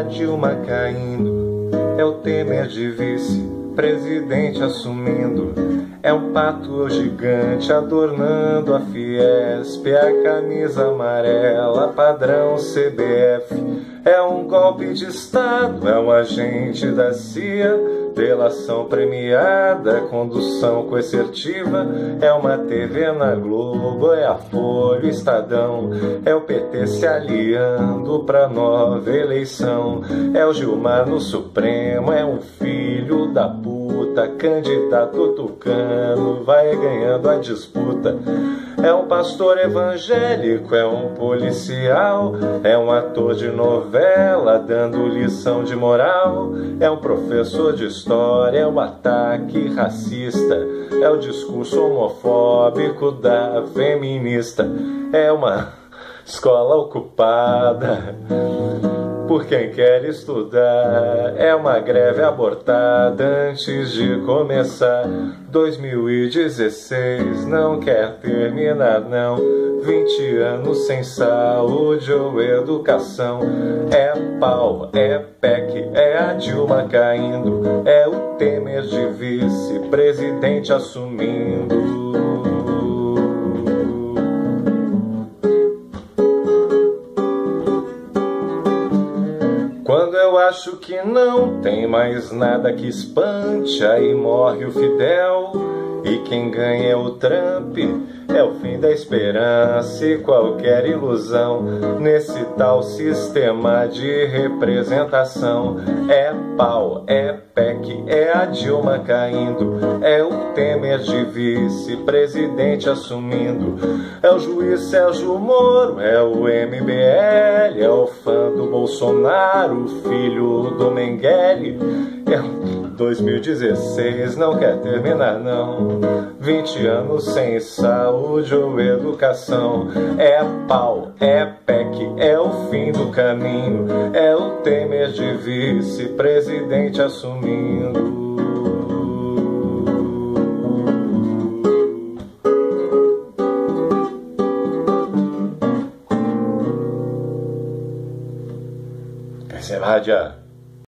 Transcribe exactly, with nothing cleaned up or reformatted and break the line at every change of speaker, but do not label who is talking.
Dilma caindo, é o Temer de vice, presidente assumindo, é um pato gigante adornando a Fiesp, é a camisa amarela padrão C B F, é um golpe de Estado, é um agente da C I A, delação premiada, condução coercitiva, é uma T V na Globo, é a Folha, o Estadão, é o P T se aliando pra nova eleição, é o Gilmar no Supremo, é um filho da puta, candidato tucano, vai ganhando a disputa, é um pastor evangélico, é um policial, é um ator de novela dando lição de moral, é um professor de história, é o ataque racista, é o discurso homofóbico da feminista, é uma escola ocupada por quem quer estudar, é uma greve abortada antes de começar. Dois mil e dezesseis não quer terminar não, vinte anos sem saúde ou educação, é pau, é P E C, é a Dilma caindo, é o Temer de vice-presidente assumindo. Quando eu acho que não tem mais nada que espante, aí morre o Fidel, e quem ganha é o Trump, é o fim da esperança e qualquer ilusão nesse tal sistema de representação. É pau, é P E C, é a Dilma caindo, é o Temer de vice-presidente assumindo, é o juiz Sérgio Moro, é o M B L, é o fã do Bolsonaro, filho do Mengele, é o dois mil e dezesseis não quer terminar não, vinte anos sem saúde ou educação, é pau, é P E C, é o fim do caminho, é o Temer de vice-presidente assumindo. Essa é a rádio.